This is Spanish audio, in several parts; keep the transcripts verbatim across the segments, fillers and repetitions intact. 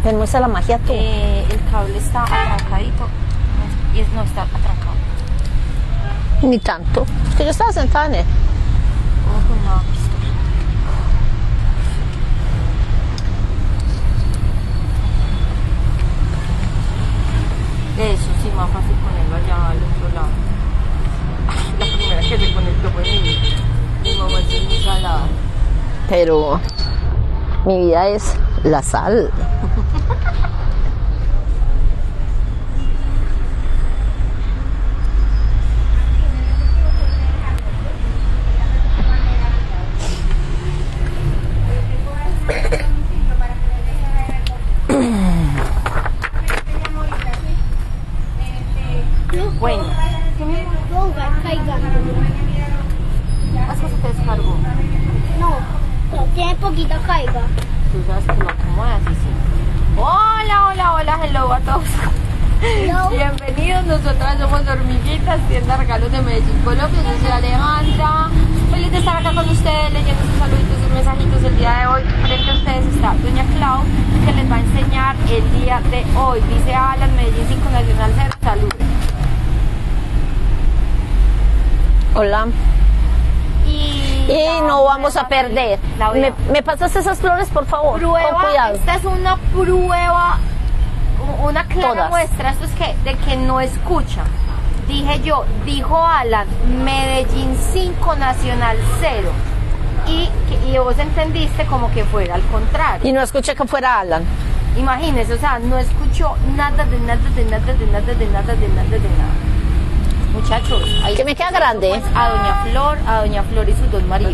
Pues muestra la magia tú. Eh, el cable está atrancadito y es, no está atrancado. Ni tanto. Es que yo estaba sentada en él. Ojo, no, eso sí, más fácil ponerlo allá al otro lado. La primera que se conectó fue mi, mi mamá, es muy salada. Pero mi vida es la sal. Bueno, ¿has que se te descargó? No, tiene poquita caiga. Tú sabes que lo acomodas y sí. Hola, hola, hola, hello a todos. Hello. Bienvenidos, nosotras somos Hormiguitas, tienda regalos de Medellín, Colombia. Yo soy Alejandra. Feliz de estar acá con ustedes leyendo sus saluditos y mensajitos. El día de hoy, frente a ustedes está Doña Clau, que les va a enseñar el día de hoy. Dice Alan, Medellín cinco Nacional cero, salud. Hola. Y, Y no vamos a perder. ¿Me, ¿Me pasas esas flores, por favor? Prueba, con cuidado. esta es una prueba, una clara Todas. muestra, esto es que, de que no escucha. Dije yo, dijo Alan, Medellín cinco Nacional cero. Y, y vos entendiste como que fuera al contrario. Y no escuché que fuera Alan. Imagínese, o sea, no escuchó nada de nada, de nada, de nada, de nada, de nada, de nada. Muchachos, ahí Que me queda grande. pues, a Doña Flor, a Doña Flor y sus dos maridos.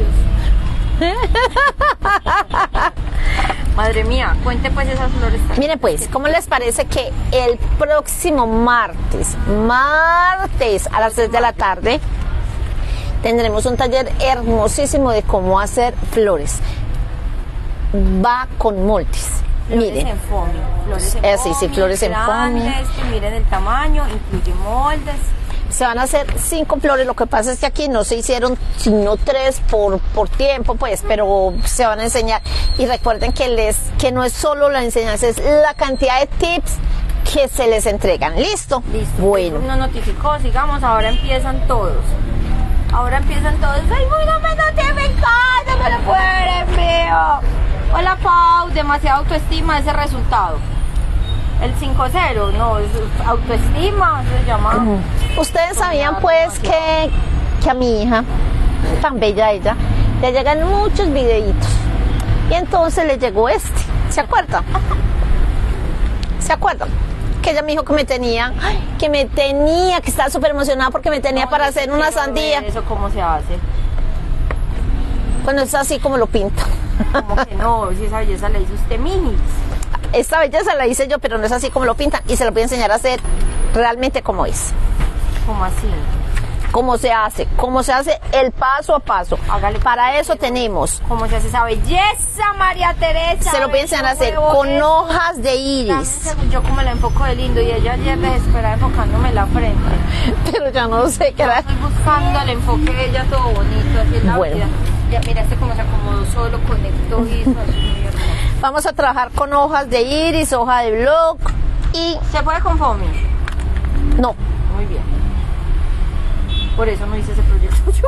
Madre mía, cuente pues esas flores. Miren pues, ¿cómo les parece que el próximo martes, martes a las seis de la tarde, tendremos un taller hermosísimo de cómo hacer flores? Va con moldes. Flores Miren. en foamy, flores en Eh, sí, sí, foamy, flores en foamy. grandes, que miren el tamaño, incluye moldes. Se van a hacer cinco flores, lo que pasa es que aquí no se hicieron sino tres por, por tiempo, pues, pero se van a enseñar. Y recuerden que, les, que no es solo la enseñanza, es la cantidad de tips que se les entregan. ¿Listo? Listo. Bueno. Nos notificó, sigamos, ahora empiezan todos. Ahora empiezan todos. ¡Ay, no me notificó! ¡No me lo pueden envío! Hola, Pau, demasiada autoestima ese resultado. El cinco cero, no, es autoestima, se llama. Ustedes sabían pues que, que a mi hija, tan bella ella, le llegan muchos videitos. Y entonces le llegó este. ¿Se acuerdan? ¿Se acuerdan? Que ella me dijo que me tenía, que me tenía, que estaba súper emocionada porque me tenía No, para yo hacer sí una quiero sandía. ver eso cómo se hace. Cuando es así como lo pinta. Como que no, si esa belleza la hizo usted, mijis. Esta belleza la hice yo, pero no es así como lo pintan. Y se lo voy a enseñar a hacer realmente como es. ¿Cómo así? Cómo se hace, cómo se hace el paso a paso. Hágale. Para eso tenemos. ¿Cómo se hace esa belleza, María Teresa? Se lo voy a enseñar a hacer Huevo, con eso. hojas de Dame un iris. segundo, yo como la enfoco de lindo y ella ayer desesperada enfocándome la frente. Pero ya no sé qué era. Estoy buscando el enfoque de ella todo bonito, así en la Bueno. vida. Ya mira este cómo se acomodó solo, conectó y hizo así muy hermoso. Vamos a trabajar con hojas de iris, hoja de bloc y... ¿Se puede con foamy? No, Muy bien. Por eso no hice ese proyecto yo.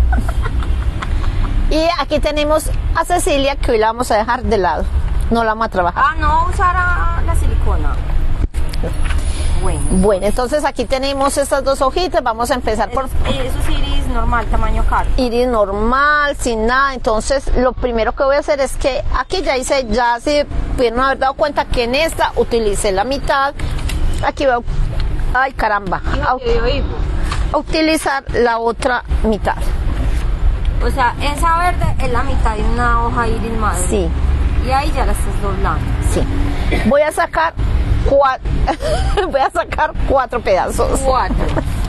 y aquí tenemos a Cecilia, que hoy la vamos a dejar de lado. No la vamos a trabajar. Ah, no usará la silicona. Bueno. Bueno, entonces aquí tenemos estas dos hojitas. Vamos a empezar por Es- Eso es iris normal, tamaño caro. iris normal, sin nada. Entonces lo primero que voy a hacer es que aquí ya hice, ya se pudieron haber dado cuenta que en esta utilicé la mitad. Aquí veo, ay caramba, a, a utilizar la otra mitad. O sea, esa verde es la mitad de una hoja iris madre. Sí, Y ahí ya la estás doblando. sí. Voy a sacar cuatro, voy a sacar cuatro pedazos. Cuatro.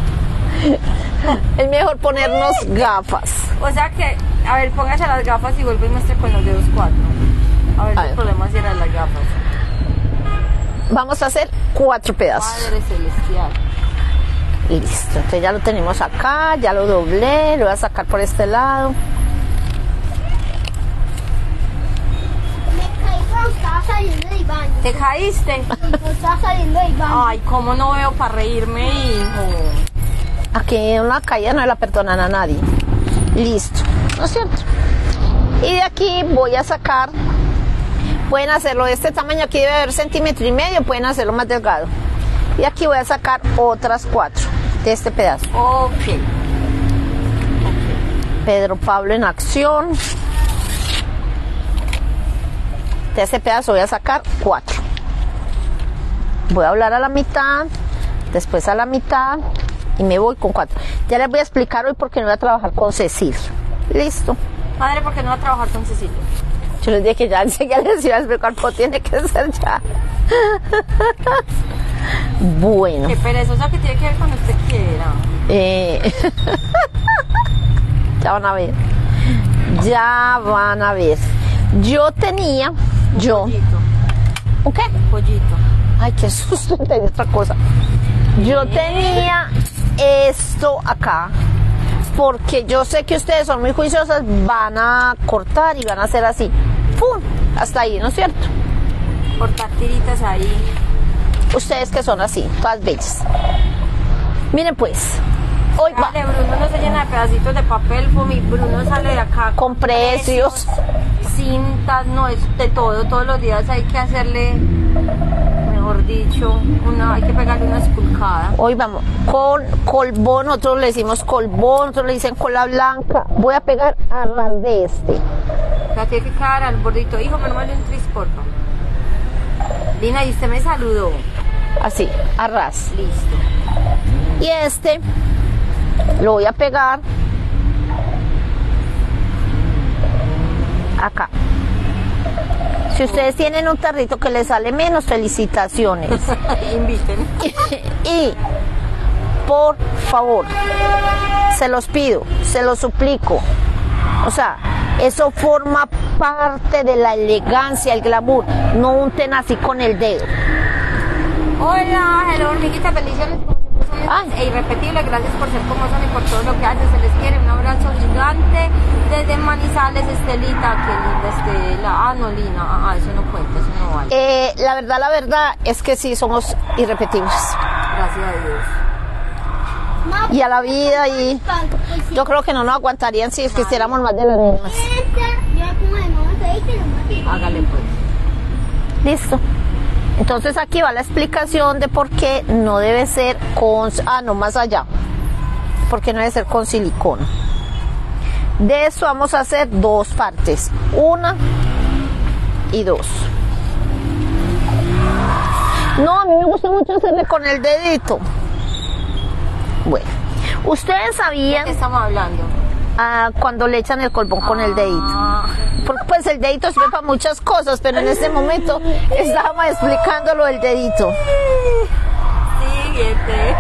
Es mejor ponernos gafas. O sea que, a ver, póngase las gafas y vuelve y muestre con los dedos cuatro. A ver, A el ver. problema si eran las gafas. Vamos a hacer cuatro pedazos. Padre celestial. Listo, entonces ya lo tenemos acá, ya lo doblé, lo voy a sacar por este lado. Me caiga cuando estaba saliendo del baño. ¿Te caíste? Yo estaba saliendo del baño. Ay, cómo no veo para reírme, hijo. Aquí una caída no la perdonan a nadie. Listo, ¿no es cierto? Y de aquí voy a sacar, pueden hacerlo de este tamaño, aquí debe haber centímetro y medio, pueden hacerlo más delgado. Y aquí voy a sacar otras cuatro de este pedazo. Ok. Pedro Pablo en acción. De este pedazo voy a sacar cuatro. Voy a hablar a la mitad, después a la mitad y me voy con cuatro. Ya les voy a explicar hoy por qué no voy a trabajar con Cecilia. Listo. Madre, ¿por qué no va a trabajar con Cecilia? Yo les dije que ya enseguida les iba a explicar, pero tiene que ser ya. Bueno. Qué perezosa que tiene que ver cuando usted quiera. Eh, ya van a ver. Ya van a ver. Yo tenía, yo. Pollito. ¿Un qué? Pollito. Ay, qué susto, entendí otra cosa. Yo tenía esto acá, porque yo sé que ustedes son muy juiciosas, van a cortar y van a hacer así. ¡Pum! Hasta ahí, ¿no es cierto? Cortar tiritas ahí. Ustedes que son así, todas bellas. Miren pues, hoy va Dale, Bruno no se llena de pedacitos de papel, Fumi. Bruno sale de acá con precios. Cintas, no, es de todo. Todos los días hay que hacerle, mejor dicho, una, hay que pegarle una esculcada. Hoy vamos con colbón, nosotros le decimos colbón, otros le dicen cola blanca. Voy a pegar a ras de este. La tiene que quedar al bordito. Hijo, pero no vale un tris, porfa. Lina, y usted me saludó. Así, a ras. Listo. Y este lo voy a pegar acá. Si ustedes tienen un tarrito que les sale menos, felicitaciones. Inviten. Y por favor, se los pido, se los suplico. O sea, eso forma parte de la elegancia, el glamour. No unten así con el dedo. Hola, hello, hormiguitas, bendiciones. Como siempre son Ay. e irrepetibles. Gracias por ser como son y por todo lo que hacen. Se les quiere. Un abrazo gigante desde Manizales, Estelita. Qué linda Estela. Ah, no, Lina. Ah, eso no cuenta, eso no vale. Eh, la verdad, la verdad es que sí, somos irrepetibles. Gracias a Dios. Y a la vida, y yo creo que no nos aguantarían si quisiéramos más de las mismas. Hágale pues. Listo. Entonces aquí va la explicación de por qué no debe ser con, ah, no, más allá, por qué no debe ser con silicona. De eso vamos a hacer dos partes, una y dos. No, a mí me gusta mucho hacerle con el dedito. Bueno, ustedes ¿De sabían qué estamos hablando? ah, cuando le echan el colbón con el dedito. Ah, Porque pues el dedito sirve para muchas cosas, pero en este momento estábamos explicando lo del dedito. siguiente.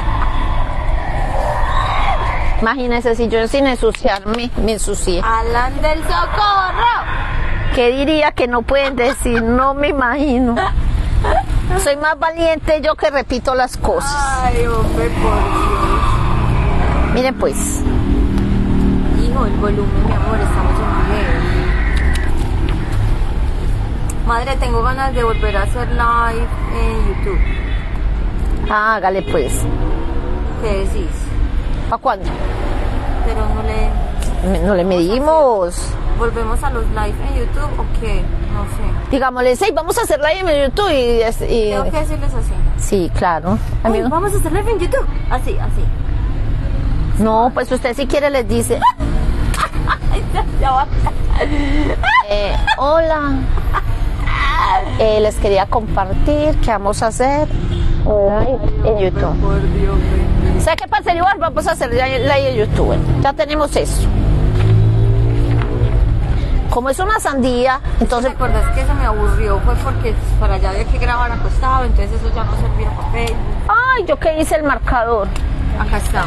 Imagínense si yo sin ensuciarme me ensucié. Alan del Socorro. ¿Qué diría que no pueden decir? No me imagino. Soy más valiente yo que repito las cosas. Ay, hombre, por Dios. Miren pues, Hijo, el volumen, mi amor, estamos en video. Madre, tengo ganas de volver a hacer live en YouTube. hágale pues. ¿Qué decís? ¿Para cuándo? Pero no le... Me- No le medimos. ¿Volvemos a los live en YouTube o qué? No sé. Digámosle, sí, vamos a hacer live en YouTube y, es- y- Tengo que decirles así. sí, claro. Ay, Amigo. vamos a hacer live en YouTube. Así, así. No, pues usted si quiere les dice, Ya va. eh, hola, eh, les quería compartir que vamos a hacer un live en YouTube. Por Dios, bendito. ¿Sabe qué pasa? Igual vamos a hacer live en YouTube. Ya tenemos eso. Como es una sandía, entonces ¿Te acuerdas que eso me aburrió? Fue porque para allá había que grabar acostado, entonces eso ya no servía para Facebook. ay, yo que hice el marcador. Acá está.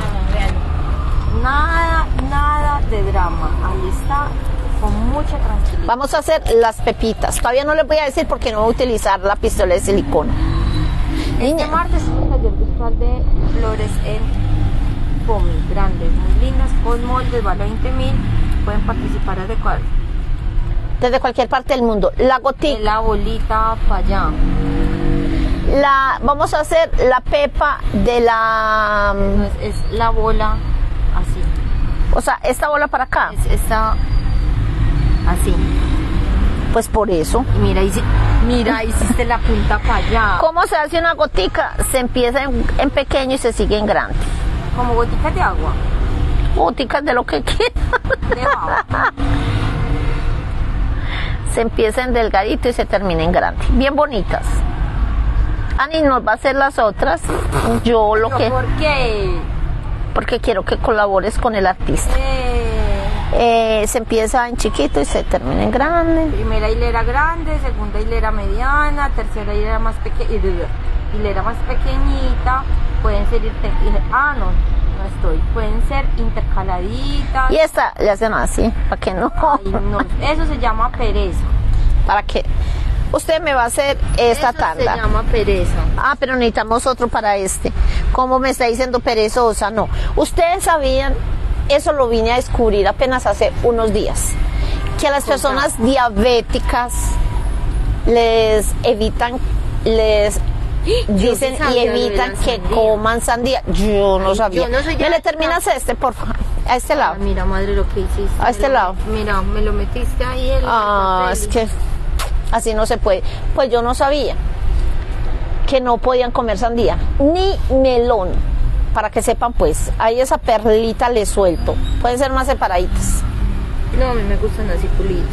Nada, nada de drama. Ahí está, con mucha tranquilidad. Vamos a hacer las pepitas. Todavía no les voy a decir porque no voy a utilizar la pistola de silicona. Este Niña, martes es el taller virtual de flores en Fomi, grandes, muy lindas, con moldes, vale veinte mil. Pueden participar adecuado. Desde cualquier parte del mundo. La Es gotica, la bolita para allá. la, vamos a hacer la pepa de la, No, es, es la bola así. o sea, esta bola para acá. Es esta así. Pues por eso. Y mira, hici- mira, hiciste la punta para allá. ¿Cómo se hace una gotica? Se empieza en, en pequeño y se sigue en grande. Como goticas de agua. Goticas de lo que quieran. De agua. Se empieza en delgadito y se termina en grande. Bien bonitas. Ani nos va a hacer las otras. Yo lo ¿Pero que... ¿Por qué? Porque quiero que colabores con el artista. Eh, Eh, se empieza en chiquito y se termina en grande. primera hilera grande, segunda hilera mediana, tercera hilera más pequeña, hilera más pequeñita, pueden ser inter- ah no, no estoy, pueden ser intercaladitas. Y esta le hacen así, para que no. Ay, no, eso se llama pereza. Para que usted me va a hacer esta Eso tanda. se llama pereza. Ah, pero necesitamos otro para este. ¿Cómo me está diciendo perezosa? No. Ustedes sabían, eso lo vine a descubrir apenas hace unos días, que a las personas diabéticas les evitan, les dicen sí sabía y lo de evitan la que sandía. coman sandía. Yo no Ay, sabía. yo no soy ¿Me le diabética. terminas este, por favor? A este Ah, lado. mira, madre, lo que hiciste. A este Me lo- lado. Mira, me lo metiste ahí en Ah, el es papel. que así no se puede. Pues yo no sabía que no podían comer sandía, ni melón. Para que sepan, pues, ahí esa perlita le suelto. Pueden ser más separaditas No, a mí me gustan así pulidas.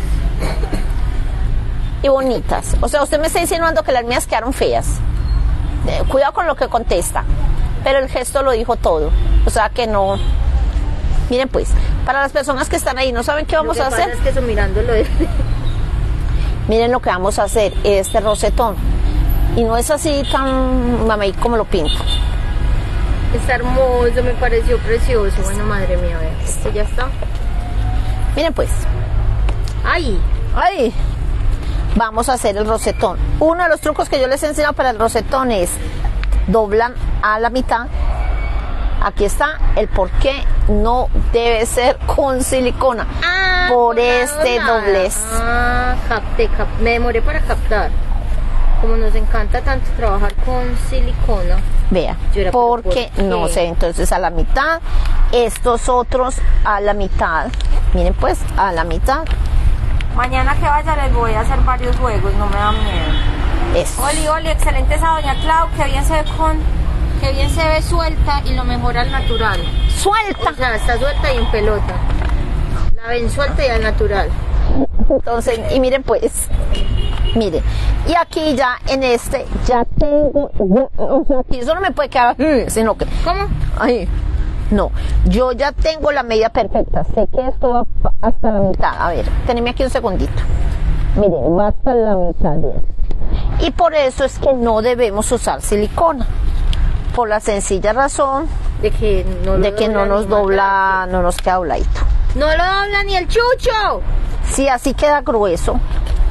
y bonitas. O sea, usted me está insinuando que las mías quedaron feas. Eh, cuidado con lo que contesta. Pero el gesto lo dijo todo. O sea que no. Miren, pues, para las personas que están ahí no saben qué vamos Lo que a hacer. pasa es que eso mirándolo de... Miren lo que vamos a hacer, este rosetón. Y no es así tan mamey como lo pinto. Está hermoso, me pareció precioso. Bueno, madre mía, a ver, este ya está. Miren pues, ¡Ay! ¡ay! Vamos a hacer el rosetón. Uno de los trucos que yo les he enseñado para el rosetón es doblan a la mitad. Aquí está el por qué no debe ser con silicona. por este nada. doblez. Ah, capté, cap- me demoré para captar. Como nos encanta tanto trabajar con silicona. Vea, Yo era, porque ¿pero por no qué? sé, entonces a la mitad, estos otros a la mitad. Miren pues, a la mitad. Mañana que vaya les voy a hacer varios juegos, no me da miedo. Eso. Oli, Oli, excelente esa doña Clau, que bien se ve con, que bien se ve suelta y lo mejor al natural. Suelta. O sea, está suelta y en pelota. La ven suelta y al natural. Entonces, y miren pues, miren, y aquí ya en este ya tengo, ya, o sea, aquí eso no me puede quedar, mm, sino que, ¿Cómo? ay, no, yo ya tengo la medida perfecta, sé que esto va pa- hasta la mitad, a ver, teneme aquí un segundito, miren, va hasta la mitad, bien. Y por eso es que no debemos usar silicona, por la sencilla razón De que no, lo de que no doblan nos ni más dobla, no nos queda dobladito. No lo dobla ni el chucho. Si así queda grueso,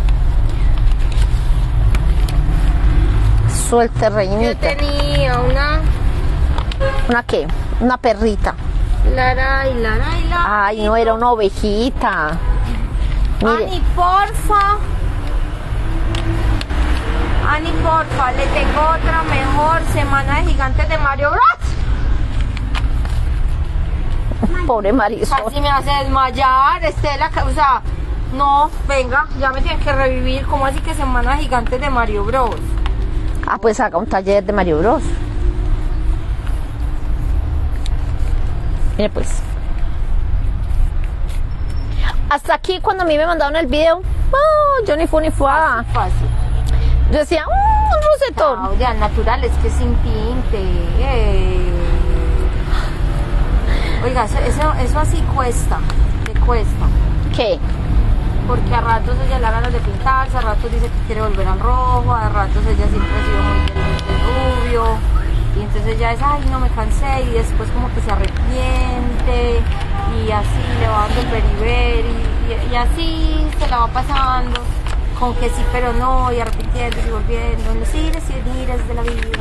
suelte Yo reinita. tenía una ¿Una qué? Una perrita. Lara y Lara y Lara. Ay, no, era una ovejita. Mire, Ani, porfa. Ani, porfa, le tengo otra mejor. Semana de Gigantes de Mario Bros. pobre Marisol. Casi me hace desmayar, Estela. O sea, no, venga, ya me tienen que revivir. ¿Cómo así que Semana de Gigantes de Mario Bros? Ah, pues haga un taller de Mario Bros. Mire pues. Hasta aquí cuando a mí me mandaron el video, oh, yo ni fue ni fue. Fácil. Yo decía, "Mm, un rosetón". No, ya natural, es que sin tinte. eh. Oiga, eso, eso, eso así cuesta, te cuesta. ¿Qué? Porque a ratos ella le da ganas de pintarse, a ratos dice que quiere volver al rojo, a ratos ella siempre ha sido muy del, del rubio. Y entonces ella es, ay, no me cansé, y después como que se arrepiente, y así le va dando el beriberi, y, y así se la va pasando, con que sí pero no, y arrepintiéndose y volviendo, los ires y ires de la vida.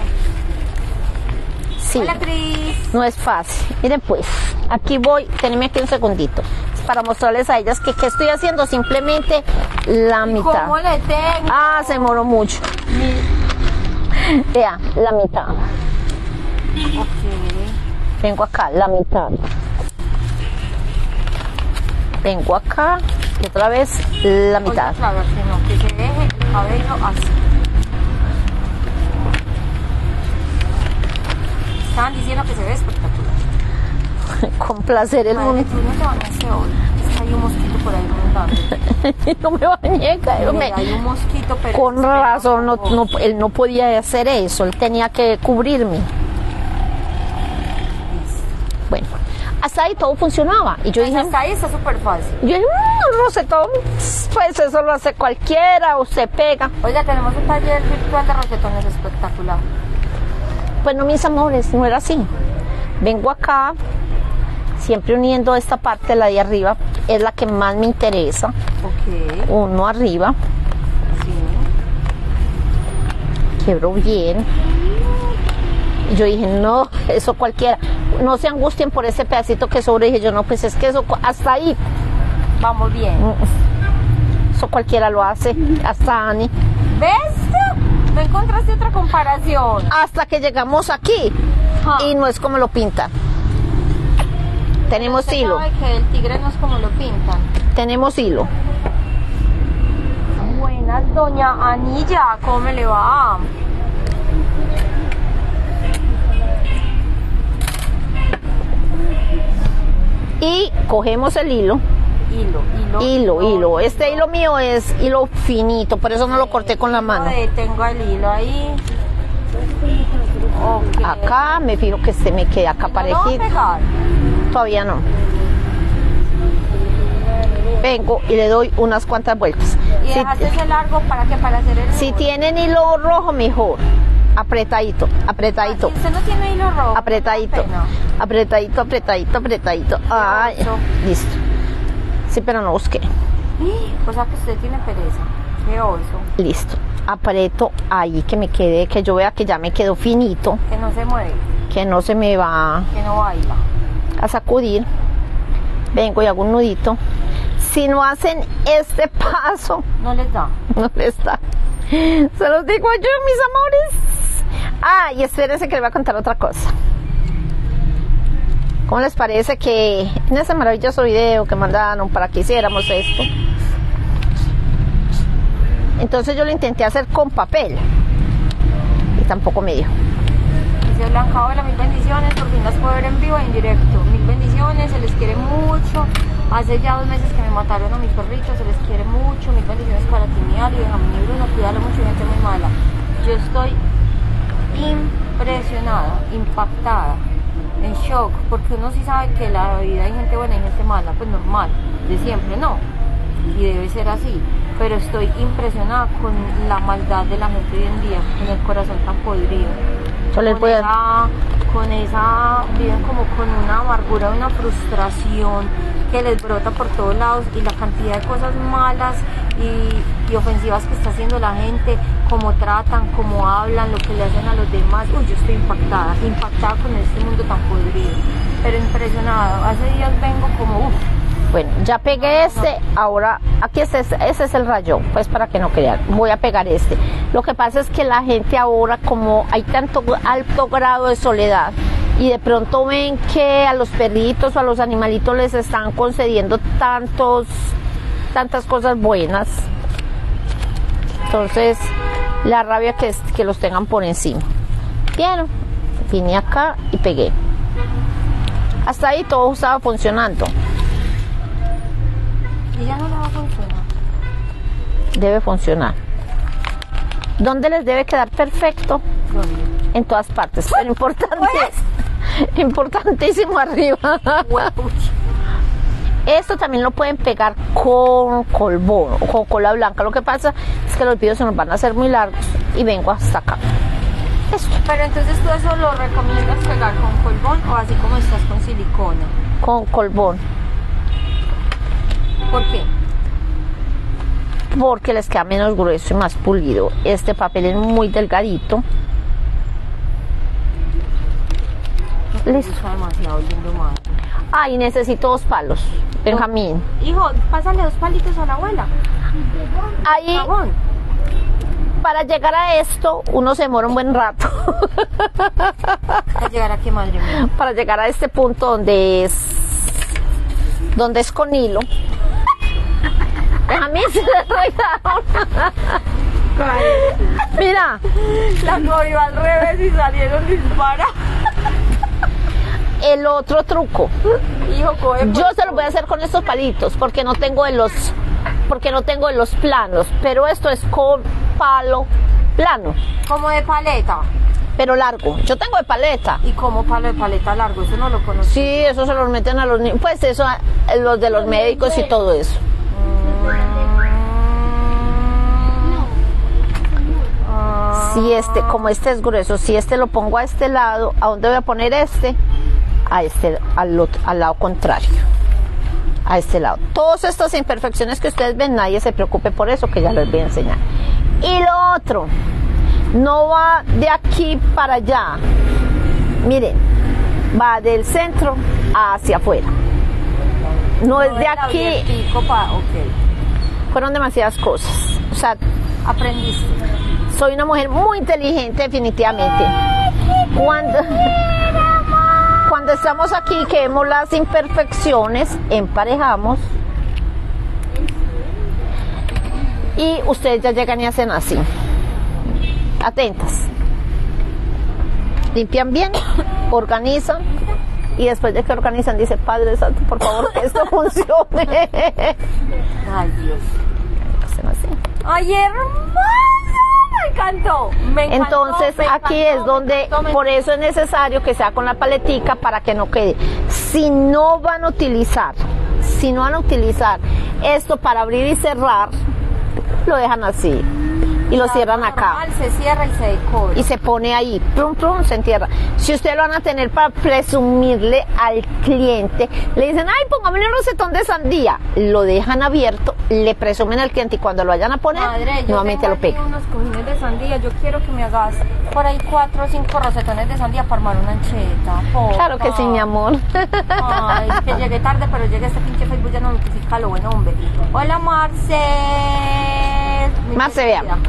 Sí. Hola, Cris. No es fácil. Miren pues, aquí voy, teneme aquí un segundito. para mostrarles a ellas que qué estoy haciendo, simplemente la mitad. ¿Cómo le tengo? Ah, se demoró mucho. Vea, la mitad. Ok. Vengo acá, la mitad. Vengo acá y otra vez la mitad. Oye, claro, que no, que se deje el cabello así. Estaban diciendo que se ve espectacular. Con placer el Madre, mundo. tú no te bañaste hoy. Es que hay un mosquito por ahí montando. No me bañé, cayó, me- Hay un mosquito, pero... Con razón, no, no, él no podía hacer eso, él tenía que cubrirme. Bueno, hasta ahí todo funcionaba. Y yo dije, Hasta ahí está súper fácil. yo dije, mmm, rosetón, pues eso lo hace cualquiera, usted pega. Oiga, tenemos un taller virtual de rosetones espectacular. Pues no, mis amores, no era así. Vengo acá, siempre uniendo esta parte, la de arriba, es la que más me interesa. Ok, Uno arriba, sí. quebró bien. Y yo dije, no, eso cualquiera. No se angustien por ese pedacito que sobre. Dije yo, no, pues es que eso cu- hasta ahí, Vamos bien. eso cualquiera lo hace, hasta Ani. ¿Ves? ¿No encontraste otra comparación? Hasta que llegamos aquí Ah. y no es como lo pintan. Tenemos Usted hilo, sabe que el tigre no es como lo pintan. tenemos hilo. Buenas, doña Anilla, ¿cómo me le va? Y cogemos el hilo, Hilo, hilo. hilo, hilo. Este hilo mío es hilo finito, por eso no lo corté con la mano. Joder, tengo el hilo ahí. Ok. Acá me fijo que se me quede acá ¿No lo va a parejito. pegar? Todavía no. Vengo y le doy unas cuantas vueltas. Y Si, dejaste ese largo para que para hacer el si nudo. tienen hilo rojo, mejor. Apretadito, apretadito, Si usted no tiene hilo rojo. apretadito, no. apretadito, apretadito, apretadito. Ay, oso. listo. Sí, pero no busqué. O sea que usted tiene pereza. Qué oso. Listo. Aprieto ahí que me quede, que yo vea que ya me quedó finito, Que no se mueve, que no se me va que no baila. a sacudir. Vengo y hago un nudito. Si no hacen este paso, No les da. no les da. Se los digo yo, mis amores. Ah, y espérense que les voy a contar otra cosa. ¿Cómo les parece que en ese maravilloso video que mandaron para que hiciéramos esto? Entonces yo lo intenté hacer con papel y tampoco me dio. Dice Blanca, hola, mil bendiciones, por fin las puedo ver en vivo e en directo. Mil bendiciones, se les quiere mucho. Hace ya dos meses que me mataron a mis perritos, se les quiere mucho. Mil bendiciones para ti, mi Ali, Benjamín y Bruno, cuídalo mucho, gente muy mala. Yo estoy impresionada, impactada, en shock, porque uno sí sabe que en la vida hay gente buena y gente mala, pues normal, de siempre, ¿no? Y debe ser así, pero estoy impresionada con la maldad de la gente hoy en día, con el corazón tan podrido. Yo les Con voy a... esa, con esa, viven como con una amargura, una frustración que les brota por todos lados y la cantidad de cosas malas y, y ofensivas que está haciendo la gente, cómo tratan, cómo hablan, lo que le hacen a los demás. Uy, yo estoy impactada, impactada con este mundo tan podrido, pero impresionada. Hace días vengo como, uff. Bueno, ya pegué este, ahora aquí este, es- ese es el rayón, pues para que no crean, voy a pegar este. Lo que pasa es que la gente ahora, como hay tanto alto grado de soledad y de pronto ven que a los perritos o a los animalitos les están concediendo tantos, tantas cosas buenas, entonces la rabia que, es, que los tengan por encima. Bien, vine acá y pegué. Hasta ahí todo estaba funcionando. Y ya no le va a funcionar. Debe funcionar. ¿Dónde les debe quedar perfecto? ¿Dónde? En todas partes. Pero importante, importantísimo arriba. Huepucha. Esto también lo pueden pegar con colbón o con cola blanca. Lo que pasa es que los videos se nos van a hacer muy largos y vengo hasta acá. Esto, Pero entonces tú eso lo recomiendas pegar con colbón o así como estás con silicona. con colbón, ¿Por qué? porque les queda menos grueso y más pulido. Este papel es muy delgadito. Listo. Está demasiado lindo, madre. Ay, necesito dos palos, Benjamín. Hijo, pásale dos palitos a la abuela. Ahí, Jabón. para llegar a esto, uno se demora un buen rato. Para llegar aquí, madre mía. Para llegar a este punto donde es, donde es con hilo. Benjamín se le regaron. Mira, La cogió al revés y salieron disparas. el otro truco. Hijo, coge. Yo se lo voy a hacer con estos palitos porque no tengo de los, porque no tengo de los planos, pero esto es con palo plano, Como de paleta. pero largo. Yo tengo de paleta. Y como palo de paleta largo, eso no lo conocí. Sí, eso se los meten a los niños, pues eso, a- los de los médicos y todo eso. Si este, como este es grueso, si este lo pongo a este lado, ¿a dónde voy a poner este? A este, al, otro- al lado contrario. A este lado. Todas estas imperfecciones que ustedes ven, nadie se preocupe por eso, que ya les voy a enseñar. Y lo otro, no va de aquí para allá. Miren, va del centro hacia afuera. No es de aquí, Abiertico pa- ok. fueron demasiadas cosas. O sea, Aprendiste. soy una mujer muy inteligente, definitivamente. Cuando, cuando estamos aquí, que vemos las imperfecciones, emparejamos. Y ustedes ya llegan y hacen así. Atentas. Limpian bien, organizan. Y después de que organizan, dice, Padre Santo, por favor, que esto funcione. Ay, Dios. Hacen así. Ay, hermoso. Me encantó. Me encantó. Entonces me aquí encantó, es donde, me encantó, me por eso es necesario que sea con la paletica para que no quede. Si no van a utilizar, si no van a utilizar esto para abrir y cerrar, lo dejan así y lo cierran acá. Normal, se cierra y se decora. Y se pone ahí, plum, plum, se entierra. Si ustedes lo van a tener para presumirle al cliente, le dicen, ay, póngame un rosetón de sandía, lo dejan abierto, le presumen al cliente y cuando lo vayan a poner, Madre, yo nuevamente tengo lo aquí pegan. unos cojines de sandía. Yo quiero que me hagas por ahí cuatro o cinco rosetones de sandía para armar una ancheta. Porfa. Claro que sí, mi amor. Ay, que llegué tarde, pero llegué a este pinche Facebook ya no notifica lo bueno, hombre. Hola, Marce. Mi Marce, vea. querida.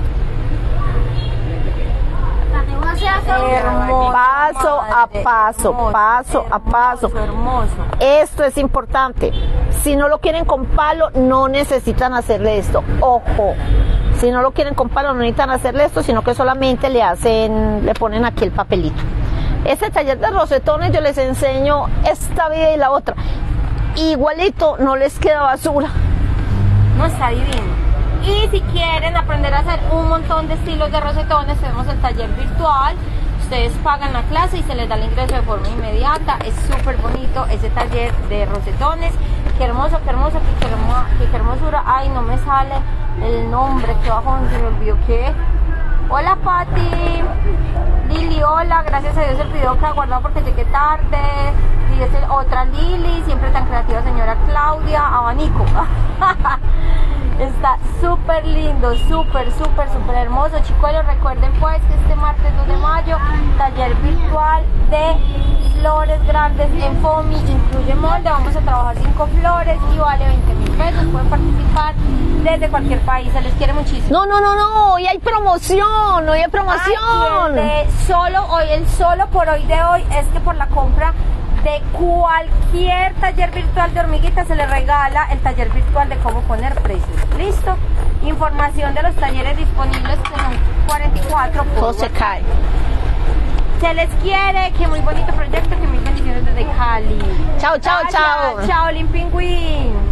Hermoso. Paso a madre, paso, hermoso, paso a paso. Hermoso, hermoso. Esto es importante. Si no lo quieren con palo, no necesitan hacerle esto. Ojo. Si no lo quieren con palo, no necesitan hacerle esto, sino que solamente le hacen, le ponen aquí el papelito. Este taller de rosetones yo les enseño esta vida y la otra. Igualito, no les queda basura. No, está divino. Y si quieren aprender a hacer un montón de estilos de rosetones, tenemos el taller virtual. Ustedes pagan la clase y se les da el ingreso de forma inmediata. Es súper bonito ese taller de rosetones. Qué hermoso, qué hermoso, qué, hermo- qué, qué hermosura. Ay, no me sale el nombre, que bajo se me olvidó qué. Hola, Pati. Lili, hola. Gracias a Dios el video que ha guardado porque llegué tarde. Y es el- otra Lili, siempre tan creativa, señora Claudia. Abanico. Está súper lindo, súper, súper, súper hermoso. Chicuelos, recuerden pues que este martes dos de mayo, taller virtual de flores grandes en FOMI, incluye molde. Vamos a trabajar cinco flores y vale veinte mil pesos. Pueden participar desde cualquier país, se les quiere muchísimo. No, no, no, no, hoy hay promoción, hoy hay promoción. Ay, y el de solo hoy, el solo por hoy de hoy es que por la compra de cualquier taller virtual de hormiguitas se le regala el taller virtual de cómo poner precios. ¿Listo? Información de los talleres disponibles que son cuarenta y cuatro por Todo se cae. Se les quiere, que muy bonito proyecto, que mil bendiciones desde Cali. Chao, chao, Gracias, chao. Chao, Limpingüín.